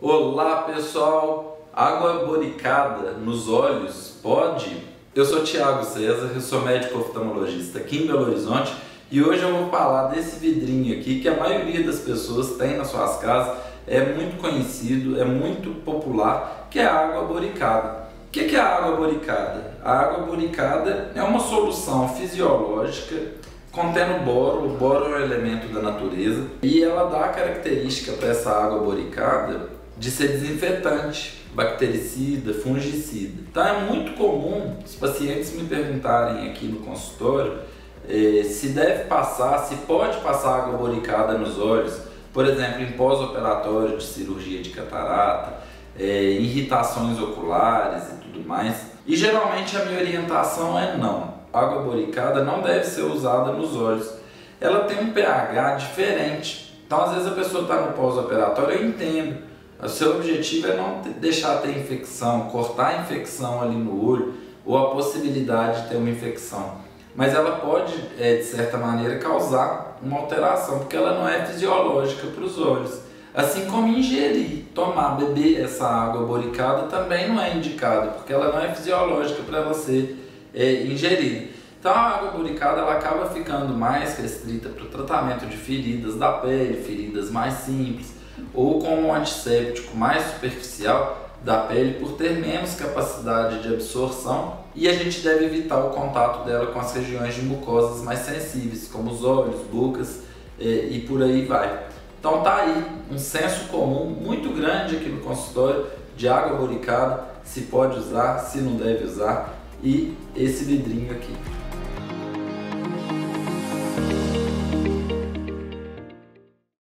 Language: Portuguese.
Olá pessoal, água boricada nos olhos pode? Eu sou Thiago César, eu sou médico oftalmologista aqui em Belo Horizonte e hoje eu vou falar desse vidrinho aqui que a maioria das pessoas tem nas suas casas, é muito conhecido, é muito popular, que é a água boricada. O que é a água boricada? A água boricada é uma solução fisiológica contendo boro. O boro é um elemento da natureza e ela dá a característica para essa água boricada de ser desinfetante, bactericida, fungicida. Então é muito comum os pacientes me perguntarem aqui no consultório se deve passar, se pode passar água boricada nos olhos, por exemplo, em pós-operatório de cirurgia de catarata, irritações oculares e tudo mais. E geralmente a minha orientação é não. A água boricada não deve ser usada nos olhos. Ela tem um pH diferente. Então às vezes a pessoa está no pós-operatório, eu entendo. O seu objetivo é não deixar ter infecção, cortar a infecção ali no olho ou a possibilidade de ter uma infecção. Mas ela pode, de certa maneira, causar uma alteração, porque ela não é fisiológica para os olhos. Assim como ingerir, beber essa água boricada também não é indicado, porque ela não é fisiológica para ela ser ingerida. Então a água boricada ela acaba ficando mais restrita para o tratamento de feridas da pele, feridas mais simples, ou com um antisséptico mais superficial da pele por ter menos capacidade de absorção, e a gente deve evitar o contato dela com as regiões de mucosas mais sensíveis, como os olhos, bocas e por aí vai. Então tá aí um senso comum muito grande aqui no consultório de água boricada, se pode usar, se não deve usar, e esse vidrinho aqui.